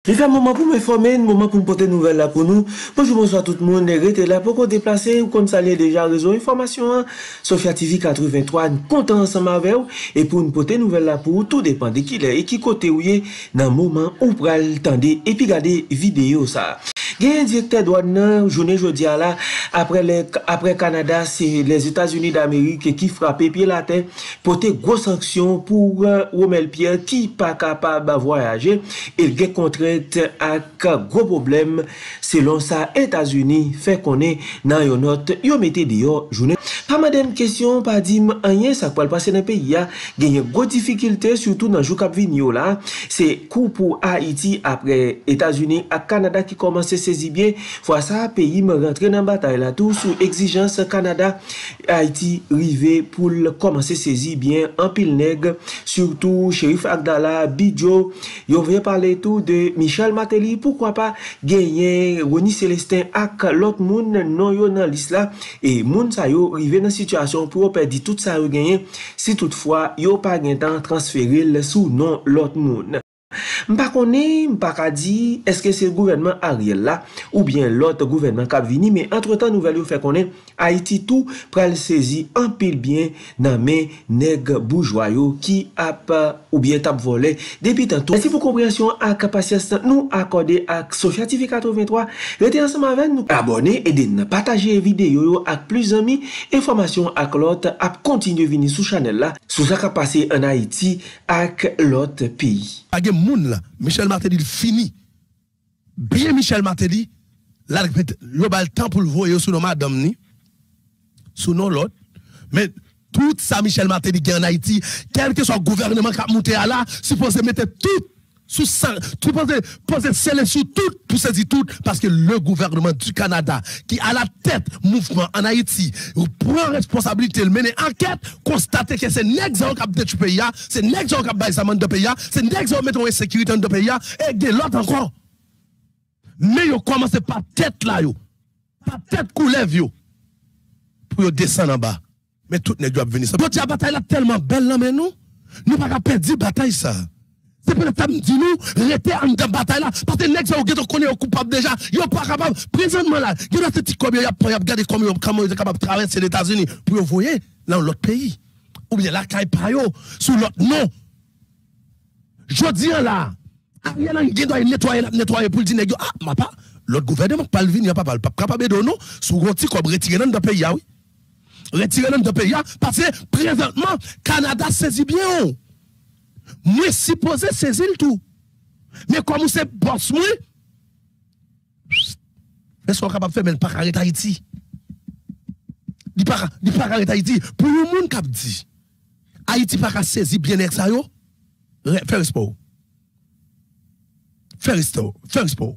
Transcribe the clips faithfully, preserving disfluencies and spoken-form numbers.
Il fait un moment pour m'informer, un moment pour me porter nouvelle là pour nous. Bonjour, bonsoir tout le monde. Restez là pour qu'on déplace ou comme ça l'est déjà réseau information. Sophia T V quatre-vingt-trois, content ensemble avec vous. Et pour nous porter nouvelle là pour vous, tout dépend de qui il est et qui côté où il est dans le moment où vous allez attendre et puis regarder vidéo ça. Il y a un directeur douane journée jeudi là après les après Canada, c'est les États-Unis d'Amérique qui frappent pied la terre porter grosse sanction pour euh, Romel Pierre qui pas capable de voyager et il est contrainte avec gros problème selon ça États-Unis fait qu'on est dans une note yo mettez dehors journée pas madame question pas dit rien ça peut passer dans pays a gagner gros difficulté surtout dans jour cap venir là c'est coup pour Haïti après États-Unis à Canada qui commence saisir bien fois ça pays me rentrer dans bataille là tout sous exigence Canada Haïti rivé pour commencer saisir bien en pile nègre surtout Shérif Agdala Bidjo yo vient parler tout de Michel Martelly pourquoi pas gagner Rony Célestin ak l'autre monde non yo dans liste là et moun sa yo rivé dans situation pour perdre tout ça yo gagner si toutefois yo pas gain temps transférer sous non l'autre monde. M'pa connaît, m'pa ka di, est-ce que c'est le gouvernement Ariel là, ou bien l'autre gouvernement qui vini, mais entre-temps, nouvelle yo fait connaît, Haïti tout pral saisi en pile bien dans mes nèg bourgeois qui a ou bien tap volé depuis tantôt. Merci pour compréhension à capacité nous accorder à Sophia T V quatre-vingt-trois. Restez ensemble avec nous, abonnez et de partager vidéo avec plus amis, information avec l'autre, à continuer venir sur channel là, sous ça qui passé en Haïti avec l'autre pays. Moun là, Michel Martelly fini. Bien Michel Martelly, là, il y a le temps pour le voir sous nos madame ni, sous nos l'autre. Mais tout ça, Michel Martelly qui en Haïti, quel que soit le gouvernement qui a monté à là, supposé mettre tout sous ça, supposé poser scellé sur tout, pour saisir tout, parce que le gouvernement du Canada, qui a la tête mouvement en Haïti, prend responsabilité, le mener enquête, constater que c'est l'exemple qui a détruit le pays, c'est l'exemple qui a baissé le pays, c'est l'exemple qui a mis en sécurité dans le pays, et de l'autre encore. Mais yo commence par tête là, yo. Par tête coulève, yo. Pour yo descendre en bas. Mais tout n'est pas venu. Donc, la bataille là tellement belle là, mais nous, nous pas qu'à perdre bataille ça. C'est pour le temps de nous, rester en de bataille là, parce que les gens qui sont coupables déjà, ils sont pas capables, présentement là, ils ont cette combien, ils ont regardé comment ils sont capables de traverser les États-Unis pour vous voyez dans l'autre pays. Ou bien là, quand ils sont sous l'autre nom. Je dis là, Ariel Henry doit nettoyer, nettoyer pour dire, ah, ma pas, l'autre gouvernement, pas le venir, il n'y a pas capable de nous, sous un petit comme retirer dans le pays, oui. Retirer dans le pays, parce que présentement, Canada saisit bien. Moi, supposé saisir le tout. Mais comme c'est boss, moi, est-ce qu'on est capable de faire, mais pas arrêter Haïti? Il pas arrêter Haïti. Pour le monde qui a dit, Haïti pas saisir bien ça, yo, faire sport. Faire sport. Faire sport.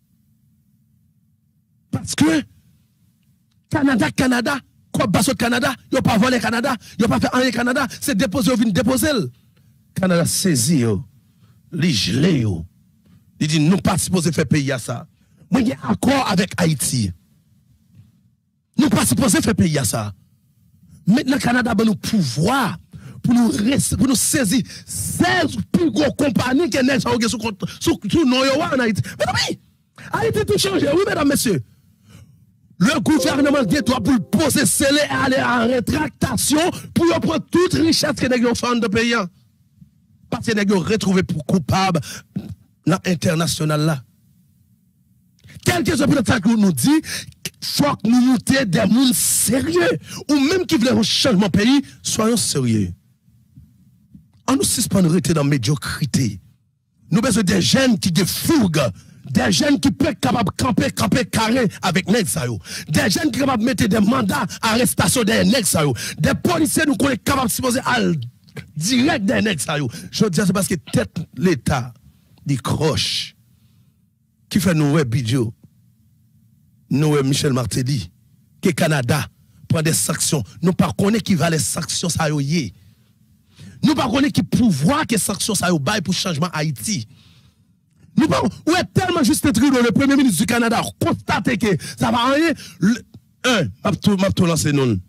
Parce que, Canada, Canada, quoi, basso Canada, yo pas volé Canada, yo pas fait rien Canada, c'est déposer, ou vient déposer. Canada saisi yo, li gelé yo. Il dit nous pas supposé faire payer à ça. Moi j'ai accord avec Haïti. Nous pas supposé faire payer à ça. Maintenant Canada a nous pouvoir pour nous pour nous saisir seize plus gros compagnies que n'est sous sous sous non yo en Haïti. Mais oui, Haïti tout changé. Oui mesdames messieurs. Le gouvernement doit droit pour poser scellé et aller en rétractation pour prendre toute richesse que nous fait dans le pays. Parce que nous retrouvé pour coupable dans l'international là. Quelque chose que nous dit, faut que nous montions des gens sérieux, ou même qui veulent un changement de pays, soyons sérieux. On nous suspend de rester dans la médiocrité. Nous avons besoin des jeunes qui fouguent, des jeunes qui peuvent capables de camper, camper carré avec les nègres. Des jeunes qui sont capables de mettre des mandats d'arrestation des nègres. Des policiers nous sont capables de se poser à direct des nègres. Je dis c'est parce que tête l'État, des croches, qui fait nous, Bidjo, nous, Michel Martelly, que Canada prend des sanctions. Nous ne connaissons pas qui va les sanctions. Ça y nous ne connaissons pas qui pouvoir que les sanctions ça y bail pour changement Haïti. Nous ne ouais, tellement Justin Trudeau, le premier ministre du Canada, constater que ça va rien. Un, m'a tout lancé non.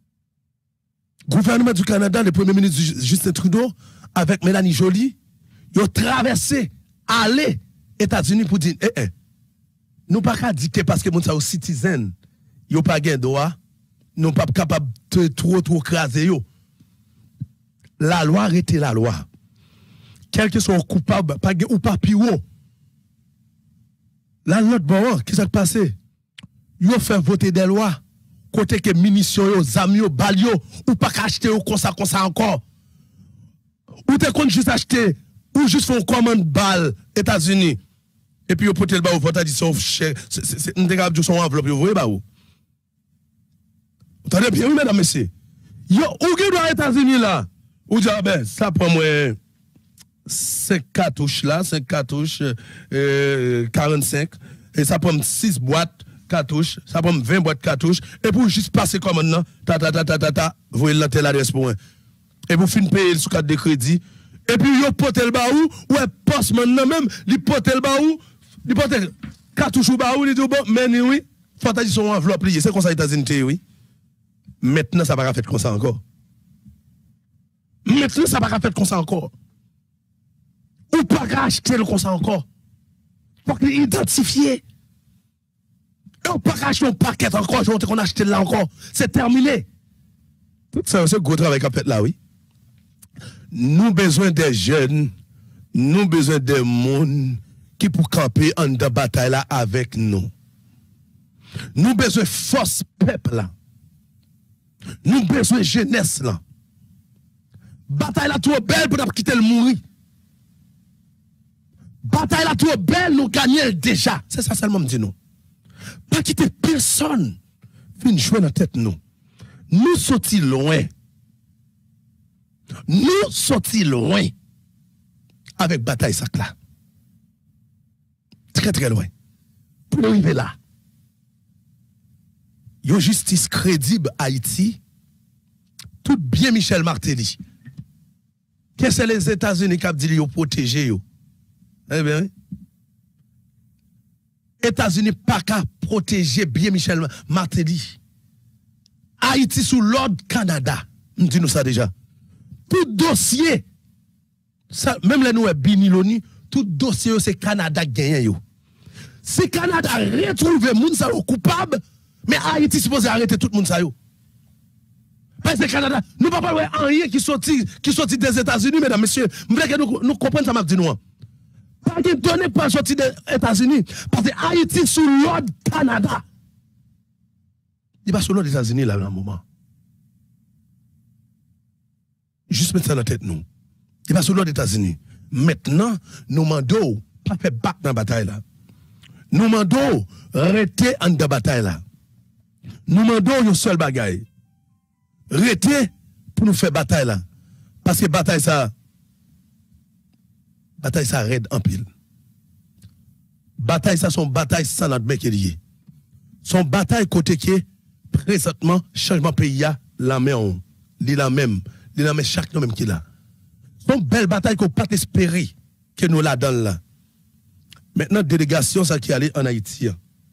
Gouvernement du Canada, le premier ministre Justin Trudeau, avec Mélanie Joly, Yo traversé, aller États-Unis pour dire, eh, eh, nous pas qu'à dire que parce que moun sa ou citizen, yo pas gen droit, nous pas capable de trop trop craser yo. La loi arrête la loi. Quel que soit coupable, pas ou pas piro. La l'autre bon, qui s'est passé? Yo fait voter des lois côté que munitions yo, zam yo, bal yo, ou pas acheter ou comme ça comme ça encore. Ou te compte juste acheter ou juste font commande balle États-Unis. Et puis, vous pouvez le bas, vous avez dit, c'est une dégâts de son enveloppe, vous voyez, bah, vous. Attendez bien, oui, mesdames, messieurs. Yo, où est les États-Unis là? Ou dit, ah ben, ça prend moi cinq cartouches là, cinq cartouches, euh, quarante-cinq, et ça prend six boîtes cartouches, ça prend vingt boîtes cartouches, et pour juste passer comme maintenant, ta ta ta ta ta ta, vous voyez l'antenne l'adresse pour moi. Et vous finissez payer sous carte de crédit. Et puis, yo pote le baou, ou est poste maintenant même, li pote le baou, li pote cartouche ou baou, li dit bon, mais oui, faut dire son enveloppe lié, c'est comme ça les États-Unis, oui. Maintenant, ça va pas faire comme ça encore. Maintenant, ça va pas faire comme ça encore. Ou pas acheter le comme ça encore. Faut qu'il identifié. Et ou pas acheter un paquet encore, je vais qu'on achète là encore. C'est terminé. Tout ça, c'est gros travail qu'a fait là, oui. Nous besoin des jeunes, nous besoin des monde qui pour camper en de bataille là avec nous. Nous besoin force peuple là. Nous besoin jeunesse là. Bataille là trop belle pour nous quitter le mourir. Bataille là trop belle nous gagner déjà. C'est ça seulement me dit nous. Pas quitter personne. Vinn jouer dans tête nous. Nous sortis loin. Nous sortis loin avec bataille sac là. Très très loin. Pour arriver là. Yo justice crédible Haïti. Tout bien Michel Martelly. Qu'est-ce que les États-Unis qui ont dit yo protéger yo? Eh bien, États-Unis pas qu'à protéger bien Michel Martelly. Haïti sous l'ordre Canada. On dit nous ça déjà. Tout dossier, ça, même les nous Biniloni, tout dossier c'est Canada gagné yo. Si Canada retrouve moun sa coupable, mais Haïti supposé arrêter tout le monde ça yo. Parce que Canada, nous pas parler rien qui sorti qui sorti des États-Unis mesdames messieurs, je veux que nous nous comprenions ça m'a dit nous. Pas de données pas sorti des États-Unis parce que Haïti sous l'ordre Canada. Il va sous l'ordre des États-Unis là dans un moment. Juste mettre ça dans la tête, nous. Il va sur l'ordre des États-Unis. Maintenant, nous demandons, pas faire battre dans la bataille là. Nous demandons, arrêter en de bataille là. Nous demandons une seule bagaille. Arrêter pour nous faire bataille là. Parce que bataille ça, bataille ça raide en pile. Bataille ça, son bataille sans notre mec lié. Son bataille côté qui est, présentement, changement pays a la même. Li la même. Il y a chaque nom même qui là. C'est une belle bataille qu'on peut pas espérer que nous la donne là. Maintenant, délégation ça qui allait en Haïti.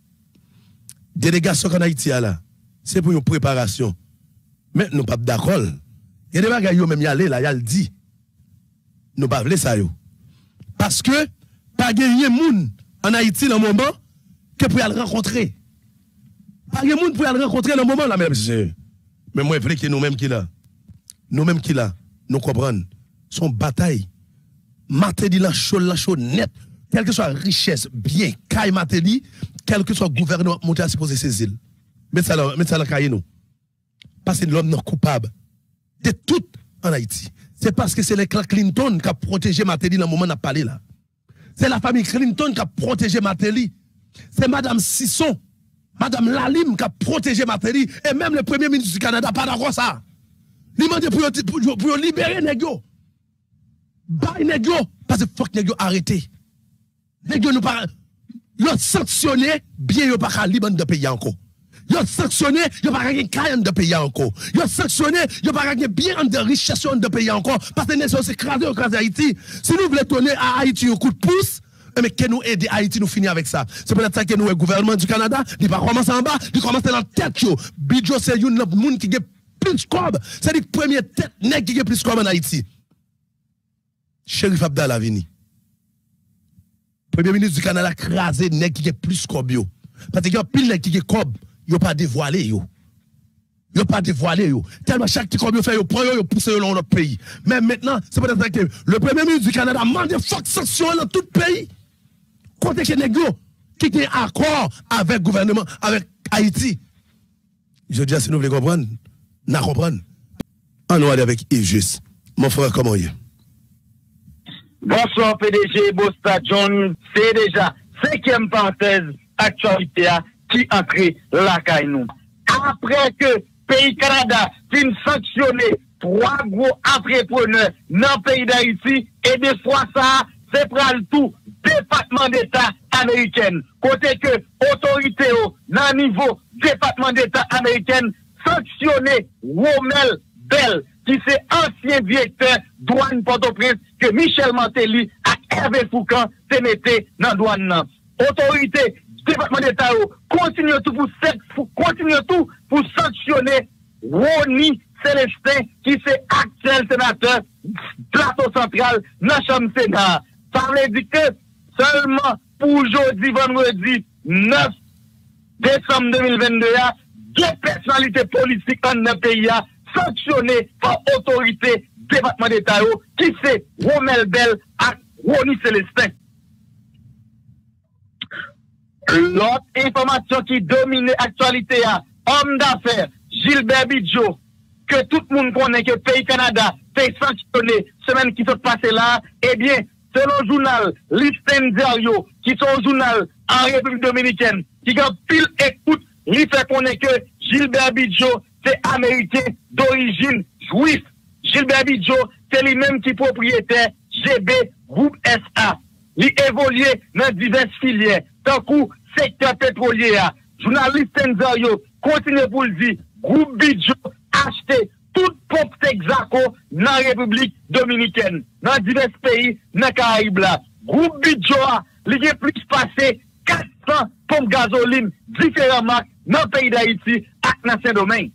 Délégation en Haïti là, c'est pour une préparation. Mais nous pas d'accord. Il y a des bagages yo même y aller là, y a le dit. Nous pas vle ça yo. Parce que pas gagner moun en Haïti dans moment que pour aller rencontrer. Pas gagner moun pour aller rencontrer dans moment là même. Mais moi je veux que nous même qui là. Nous-mêmes qui là, nous comprenons, son bataille, Martelly la chaud, la chaud net, quelle que soit richesse, bien, caille Martelly, quel que soit gouvernement monté à se poser ces îles. Mettez ça là, mettez ça là, caille nous. Parce que l'homme non coupable de tout en Haïti. C'est parce que c'est les Clinton qui a protégé Martelly dans le moment où on a parlé là. C'est la famille Clinton qui a protégé Martelly. C'est Madame Sisson, Madame Lalim qui a protégé Martelly, et même le premier ministre du Canada, pas d'accord ça. Il m'a dit pour, pour, pour libérer Negyo. Bye Negyo. Parce que faut que Negyo arrête. Negyo nous pas. Ils ont sanctionné bien, ils n'ont pas libérer de pays encore. Ils ont sanctionné, ils n'ont pas gagné de pays encore. Ils ont sanctionné, ils n'ont pas gagné bien de richesse de pays encore. Parce que nous sommes écrasés au cas Haïti. Si nous voulons donner à Haïti un coup de pouce, mais que nous aider Haïti, nous finir avec ça. C'est peut-être ça que nous, le gouvernement du Canada, il va commencer en bas, il commence dans la tête. Bidjo, c'est une monde qui a plus de c'est le premier tête nèg qui a plus de en Haïti. Chérif Abdallah Vini. Premier ministre du Canada crasé nèg qui est plus comme yo. Parce que y a pile nèg qui est comme yo pas dévoilé yo. Yo pas dévoilé yo. Tellement chaque petit comme yo fait yo prend yo yo pousse yo dans notre pays. Mais maintenant, c'est peut-être que le premier ministre du Canada demande forte sanction dans tout pays. Côté que nèg yo qui est accord avec le gouvernement avec Haïti. Je dis si nous voulons comprendre, n'a comprendre. On va aller avec Yves Juste. Mon frère, comment il est? Bonsoir P D G Bosta John, c'est déjà cinquième parenthèse actualité qui entre la caille nous. Après que pays Canada fin sanctionné trois gros entrepreneurs dans le pays d'Haïti et des fois ça c'est pral tout département d'État américain. Côté que autorité dans niveau département d'État américain sanctionné Romel Bell qui c'est ancien directeur douane Port-au-Prince que Michel Mantelli et Hervé Foucan se mettaient dans douane. Autorité département d'État continue tout pour continue tout pour sanctionner Ronnie Célestin qui c'est actuel sénateur plateau central dans la Chambre Sénat. Ça veut dire que seulement pour jeudi, vendredi neuf décembre deux mille vingt-deux, deux personnalités politiques dans le pays sanctionnées par autorité département d'État qui c'est Romel Bell et Ronnie Célestin. L'autre information qui domine l'actualité, homme d'affaires Gilbert Bidjo, que tout le monde connaît que le pays Canada fait sanctionner semaine qui s'est passée là, eh bien, selon le journal Listen Diario, qui est un journal en République Dominicaine, qui a pile écoute, il fait connaître que Gilbert Bidjo, c'est américain d'origine juif. Gilbert Bidjo, c'est lui-même qui est propriétaire G B Group S A. Il évolue dans diverses filières, tant que secteur pétrolier. Journaliste Diario continue pour le dire, Groupe Bidjo acheté tout pop Texaco dans la République Dominicaine, dans divers pays, dans les Caraïbes. Groupe Bidjo, il a plus passé quatre cents pompes gasoline différentes marques dans le pays d'Haïti et dans Saint-Domingue.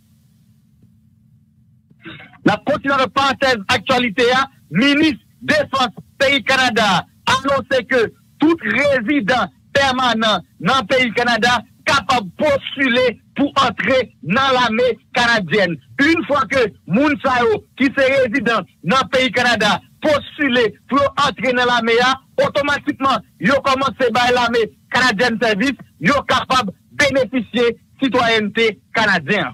La continuation de parenthèse actualité, ministre Défense pays Canada annonce que tout résident permanent dans le pays Canada capable de postuler pour entrer dans l'armée canadienne. Une fois que Mounsao, qui est résident dans le pays Canada, postuler pour entrer dans l'armée, automatiquement, il commence à l'armée canadienne service, il est capable de bénéficier de citoyenneté canadienne.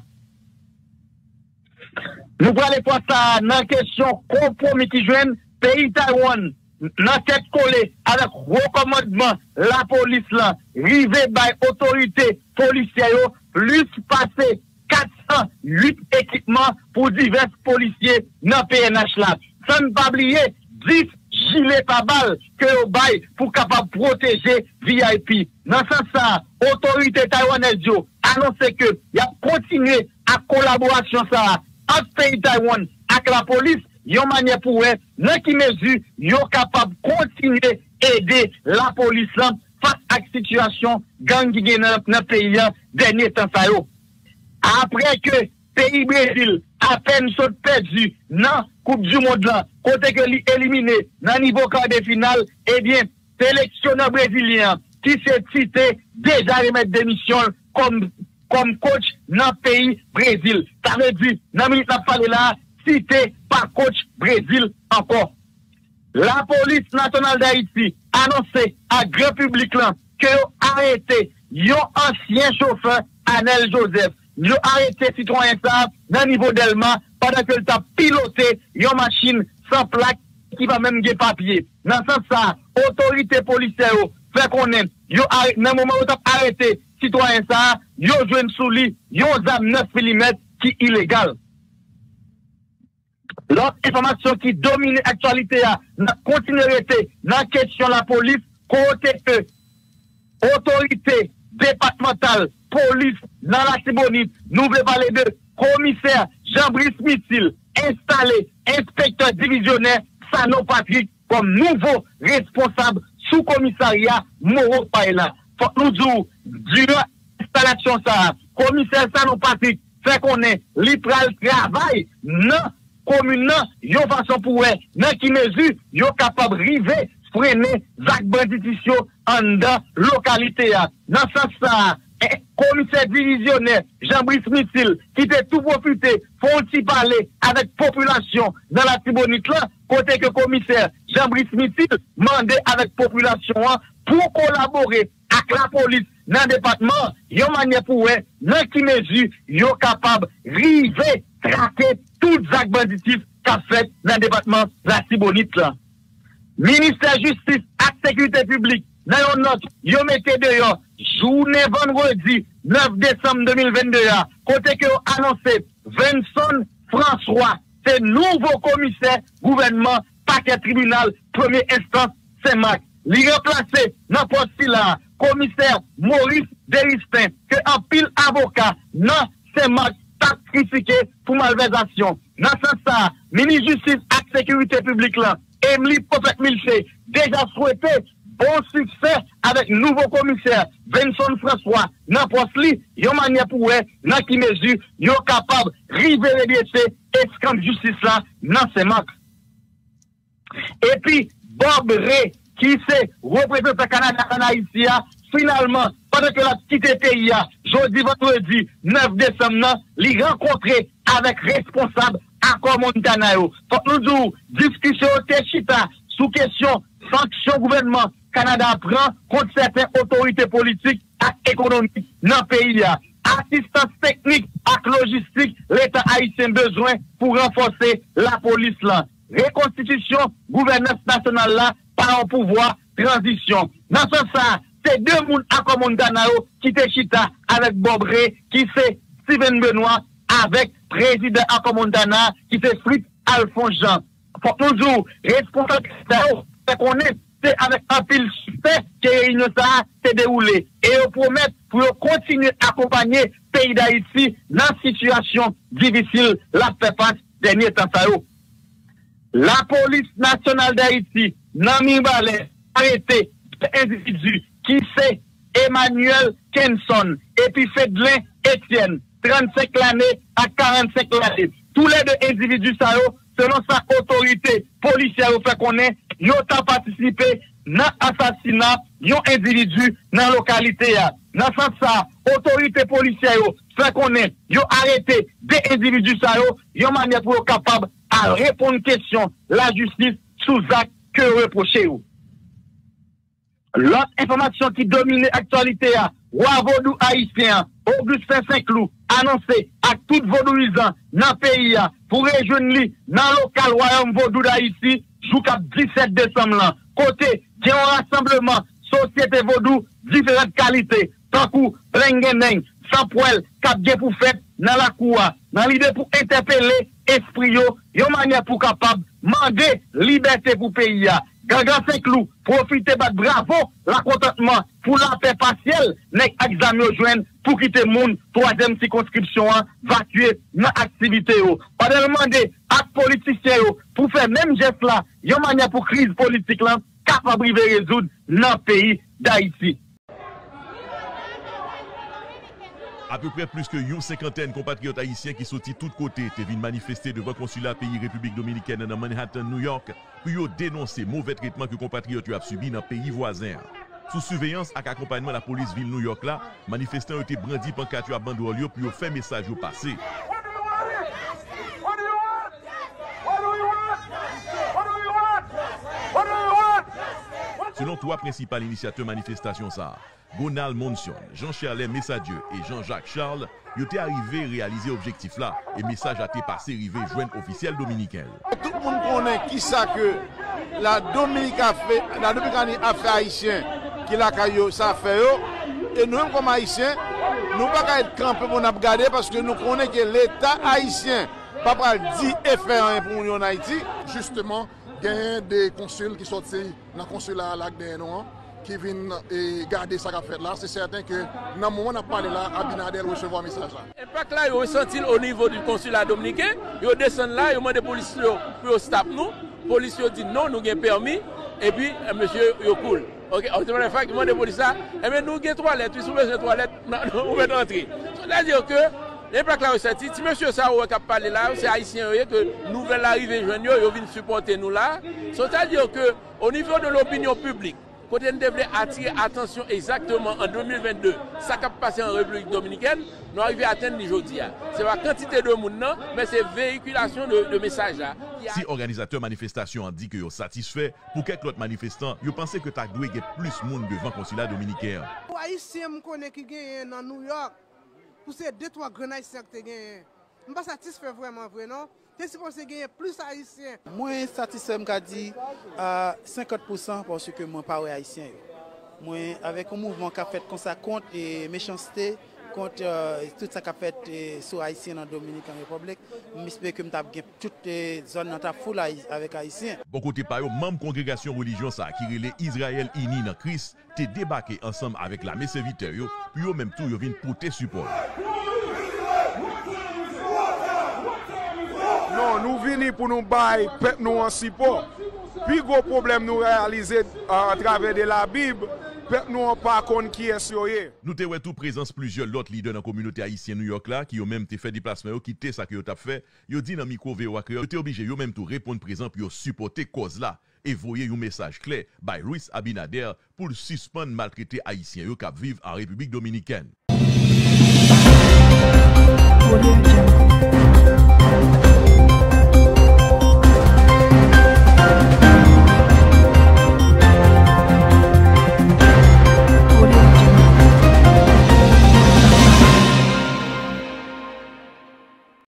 Nous allons voir ça dans la question compromis qui joignent pays Taïwan. Dans cette collée avec recommandement la police là, rivé by autorité policière, plus passé quatre cent huit équipements pour divers policiers dans P N H là. Sans ne pas oublier dix gilets par balle que au bail pour capable protéger V I P. Dans ce sens, autorité taïwanaise annonce que il a continué à collaboration ça entre pays Taïwan avec la police. Yon manière pour eux, dans qui mesure, yon capable de continuer à aider la police face à la situation gang qui dans le pays dernier temps. Après que le pays Brésil a peine saute perdu dans la Coupe du Monde là, côté que li éliminé dans le niveau quart de finale, eh bien, sélectionneur brésilien qui s'est cité déjà remettre démission comme, comme coach dans le pays Brésil. Ça veut dire, dans le minute parlé là, cité par coach Brésil encore. La police nationale d'Haïti annoncé à grand public là que arrêté yon ancien chauffeur Anel Joseph. Yon arrêté citoyen ça dans niveau Delma pendant que t'a piloté yon machine sans plaque qui va même des papier. Dans ce sens ça, autorité policière fait connaître yon dans le moment où t'a arrêté citoyen ça, yon joine sous lui yon zam neuf millimètres qui illégal. L'autre information qui domine l'actualité, la continuité dans la question de la police, côté que autorité départementale, police, dans la Tibonite, nous voulons parler de commissaire Jean-Brice Mithil, installé inspecteur divisionnaire Sano Patrick comme nouveau responsable sous commissariat Moro Paella. Faut nous dire, durant l'installation, ça, commissaire Sano Patrick fait qu'on est libéral travail, non commune nan, yon façon pour eux, dans qui mesure, yon capable de river freiner Zach banditisme en dans localité. Dans ce sens, ça, commissaire divisionnaire Jean-Brice Missile qui était tout profité faut-il parler avec population dans la Tibonite là côté que commissaire Jean-Brice Missile mandé avec population pour collaborer avec la police dans le département yon manière pour eux dans qui mesure yon capable river traquer tout acte banditif qu'a fait dans le département la Tibonite là. Ministère justice et sécurité publique dans une note yon mettez dehors journée vendredi neuf décembre deux mille vingt-deux, côté que annoncé Vincent François, c'est nouveau commissaire gouvernement, paquet tribunal, première instance, Saint-Marc. Li remplacé dans poste là, commissaire Maurice Deristin, que en pile avocat, dans Saint-Marc, t'a critiqué pour malversation. Dans ce sens, ministre justice et sécurité publique là, Emily Popet-Milché, déjà souhaité bon succès avec nouveau commissaire Vincent François dans poste li yon manière pour eux dans qui mesure yon capable river redresser escampe justice là dans ces marques. Et puis Bob Ray qui c'est représentant Canada en Haïti finalement pendant que la quitté pays jeudi vendredi neuf décembre li rencontré avec responsable accord Montana yo. Faut nous dire discussion chita sous question sanction gouvernement Canada prend contre certaines autorités politiques et économiques dans le pays. Assistance technique et logistique, l'État haïtien besoin pour renforcer la police là. Reconstitution, gouvernance nationale là, par un pouvoir, transition. Dans ce sens, c'est deux mouns à Comondanao qui te chita avec Bob Ray, qui c'est Steven Benoît, avec président à Comondana, qui c'est Fritz Alphonse Jean. Pour toujours, responsable, c'est qu'on est c'est avec un pile suspect que réunion ça s'est déroulé. Et on promet pour continuer à accompagner le pays d'Haïti dans une situation difficile, la fait face dernier temps. La police nationale d'Haïti, Nami Balé, arrêté l'individu qui c'est Emmanuel Kenson et puis Fedlin Etienne, trente-cinq l'année à quarante-cinq l'année. Tous les deux individus, ça, selon sa autorité policière, fait qu'on est, ils ont participé dans l'assassinat d'un individu dans la localité. Dans ce sens, autorité policière, fait qu'on est, ils ont arrêté des individus, ça, ils ont manière pour être capable à répondre aux questions, la justice, sous acte que reprocher. L'autre information qui domine l'actualité, Roi Vaudou haïtien, Augustin Saint-Cloud, annoncé à tout vaudouisant dans le pays pour rejoindre lui dans le local Royaume Vaudou d'Haïti, jusqu'à dix-sept décembre. Là. Côté, il y a un rassemblement, société Vaudou, différentes qualités, tant que Rengeneng, Saint-Poel, Cap-Gé pour faire dans la cour, dans l'idée pour interpeller esprit, il y a une manière pour capable demander liberté pour le pays. Gaga Saint-Cloud, profitez de bravo, la contentement pour la paix partielle, n'est examen au joint pour quitter le monde, troisième circonscription, va tuer dans l'activité. On va demander à politiciens pour faire même geste là, il y a une manière pour crise politique là, capable de résoudre dans le pays d'Haïti. À peu près plus que une cinquantaine de compatriotes haïtiens qui sortis de tous côtés étaient venus manifester devant le consulat pays République Dominicaine dans Manhattan, New York, pour dénoncer le mauvais traitement que les compatriotes ont subi dans le pays voisin. Sous surveillance et accompagnement de la police ville New York, là, manifestants ont été brandis pancarte à banderole pour faire message au passé. Selon trois principaux initiateurs manifestation ça, Gonal Monson, Jean-Charles Messadieu et Jean-Jacques Charles, ils étaient arrivés à réaliser l'objectif là et message a été passé arrivé joindre officiel dominicain. Tout le monde connaît qui ça que la Dominique a fait, la Dominique a fait haïtien qui l'a caillou ça fait et nous comme haïtiens, nous pas être campés pour nous regarder parce que nous connaissons que l'État haïtien pas pas dit et faire rien pour nous en Haïti. Justement, il y a des consuls qui sortent dans le consulat à Lac des Noirs qui viennent garder ça qu'a fait là. C'est certain que dans le moment où on a parlé là, Abinader recevoir un message là. L'impact là, ils ont senti au niveau du consulat dominicain, ils descendent là, ils demandent aux policiers pour stop nous. Les policiers disent non, nous avons permis, et puis monsieur, il cool. Ok, on demande aux demande aux policiers, et bien nous avons trois lettres, si vous avez trois lettres, vous pouvez entrer. C'est-à-dire que Les plaques là ressorti, si monsieur ça qui a parlé là, c'est haïtien que nouvelle arrivée jeune yo viennent supporter nous là. C'est-à-dire que au niveau de l'opinion publique, côté nous devons attirer attention exactement en deux mille vingt-deux, ça qui a passé en République dominicaine, nous arrivons à atteindre aujourd'hui. C'est pas quantité de monde, mais c'est véhiculation de, de messages là. Si organisateur manifestation a dit que vous satisfait, pour quelques autres manifestants, vous pensez que tu dois gagner plus de monde devant le consulat dominicain. Pour Haïtiens qui gagnent dans New York, pour ces deux trois grands Haïtiens qui gagnent, je ne suis pas satisfait vraiment, vrai, non? Je suis supposé gagner plus Haïtiens. Moi, satisfait, je dis à cinquante pour cent parce que je ne suis pas Haïtien. Moi, avec un mouvement qui a fait comme ça contre les méchancetés, contre euh, tout ça qui a fait euh, sur Haïtien en Dominicaine République, j'espère que je vais toutes les zones dans la foule avec Haïtiens. Bon côté par eux, même congrégation religion ça qui relait Israël uni dans Christ, t'es débarqué ensemble avec la mes serviteurs yo, puis eux même tout yo viennent porter support. Non, nous venons pour nous bailler peuple nous en support. Puis gros problème nous réaliser à travers de la Bible. Nous n'avons pas compte qui est sur eux. Nous avons tout présence plusieurs autres leaders dans la communauté haïtienne New York là qui ont même fait déplacement, qui ont ça que vous avez fait. Ils ont dit dans le micro V O A que vous êtes obligé de même tout répondre présent pour supporter cause là et voyer un message clair by Louis Abinader pour suspendre maltraiter haïtiens qui vivent en République dominicaine. Audio Jungle.